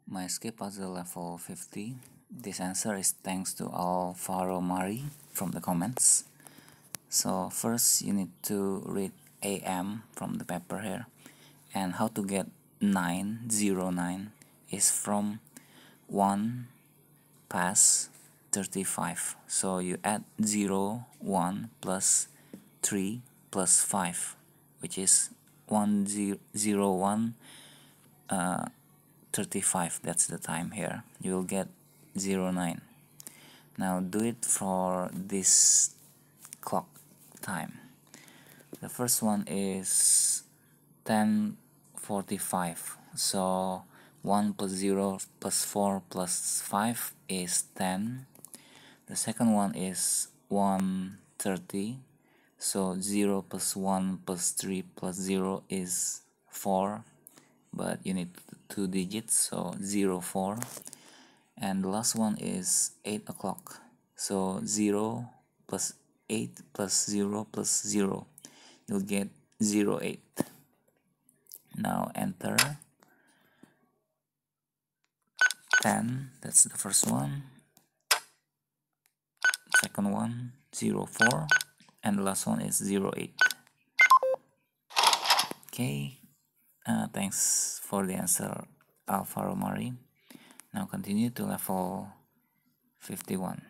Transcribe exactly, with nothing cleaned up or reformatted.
My escape puzzle level fifty. This answer is thanks to Alvaro Mari from the comments. So first you need to read A M from the paper here, and how to get nine zero nine is from one past thirty-five. So you add zero, one plus three plus five, which is one zero one uh, thirty-five. That's the time here. You will get zero nine. Now do it for this clock time. The first one is ten forty-five. So one plus zero plus four plus five is ten. The second one is one thirty. So zero plus one plus three plus zero is four, but you need two digits, so zero four. And the last one is eight o'clock. So zero plus eight plus zero plus zero, you'll get zero eight. Now enter. ten, that's the first one. Second one, zero four. And the last one is zero eight. Okay, uh, thanks for the answer, Alvaro Mari. Now continue to level fifty-one.